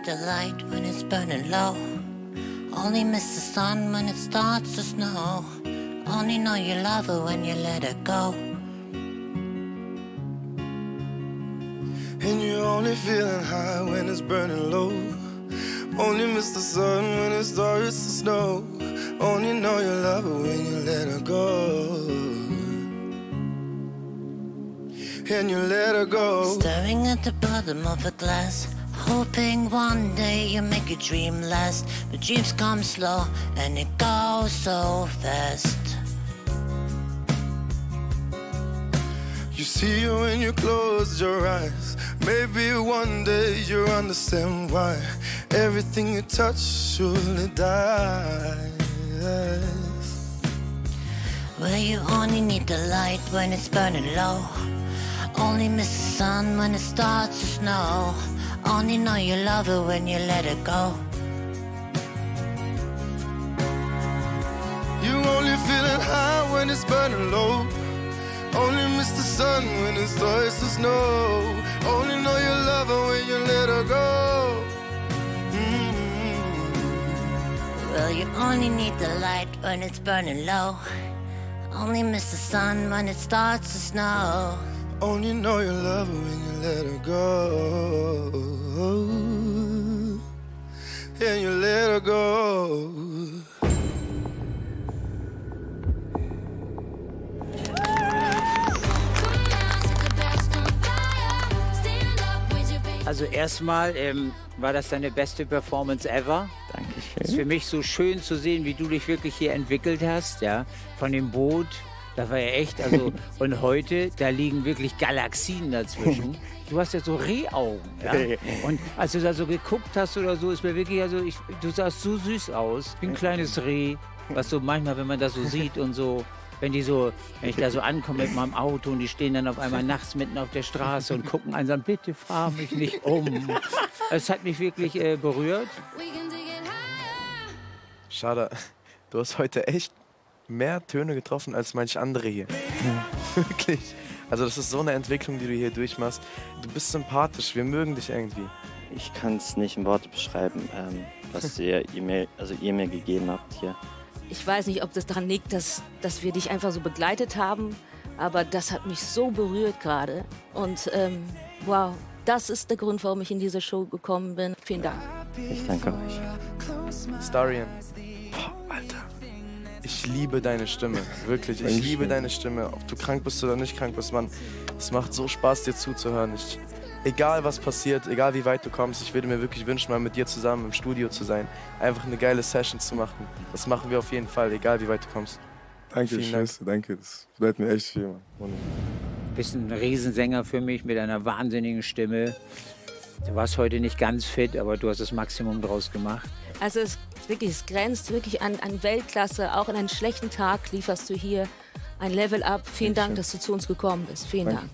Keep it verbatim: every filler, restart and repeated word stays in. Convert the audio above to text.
the light when it's burning low. Only miss the sun when it starts to snow. Only know you love her when you let her go. And you're only feeling high when it's burning low. Only miss the sun when it starts to snow. Only know you love her when you let her go. And you let her go. Staring at the bottom of a glass, hoping one day you make your dream last. But dreams come slow and it goes so fast. You see her when you close your eyes. Maybe one day you'll understand why everything you touch surely dies. Well, you only need the light when it's burning low. Only miss the sun when it starts to snow. Only know you love her when you let her go. You only feeling high when it's burning low. Only miss the sun when it starts to snow. Only know you love her when you let her go. Mm-hmm. Well, you only need the light when it's burning low. Only miss the sun when it starts to snow. Only know you love her when you let her go. And you let her go. Also erstmal ähm, war das deine beste Performance ever. Dankeschön. Es ist für mich so schön zu sehen, wie du dich wirklich hier entwickelt hast, ja, von dem Boot. Das war ja echt, also, und heute, da liegen wirklich Galaxien dazwischen. Du hast ja so Rehaugen, ja? Und als du da so geguckt hast oder so, ist mir wirklich, also, ich, du sahst so süß aus, wie ein kleines Reh, was so manchmal, wenn man das so sieht und so, wenn die so, wenn ich da so ankomme mit meinem Auto und die stehen dann auf einmal nachts mitten auf der Straße und gucken einen an, bitte fahr mich nicht um. Es hat mich wirklich äh, berührt. Schade, du hast heute echt mehr Töne getroffen als manche andere hier. Wirklich. Also das ist so eine Entwicklung, die du hier durchmachst. Du bist sympathisch, wir mögen dich irgendwie. Ich kann es nicht in Worte beschreiben, ähm, was ihr, ihr, mir, also ihr mir gegeben habt hier. Ich weiß nicht, ob das daran liegt, dass, dass wir dich einfach so begleitet haben, aber das hat mich so berührt gerade. Und ähm, wow, das ist der Grund, warum ich in diese Show gekommen bin. Vielen Dank. Ich danke euch. Starion, boah, Alter, ich liebe deine Stimme, wirklich, ich liebe deine Stimme. Ob du krank bist oder nicht krank bist, Mann, es macht so Spaß, dir zuzuhören. Ich, egal was passiert, egal wie weit du kommst, ich würde mir wirklich wünschen, mal mit dir zusammen im Studio zu sein. Einfach eine geile Session zu machen. Das machen wir auf jeden Fall, egal wie weit du kommst. Danke, Schwester, danke. Das bedeutet mir echt viel, Mann. Du bist ein Riesensänger für mich mit einer wahnsinnigen Stimme. Du warst heute nicht ganz fit, aber du hast das Maximum draus gemacht. Also es, wirklich, es grenzt wirklich an, an Weltklasse. Auch an einem schlechten Tag lieferst du hier ein Level up. Vielen Dank, dass du zu uns gekommen bist. Vielen Dank.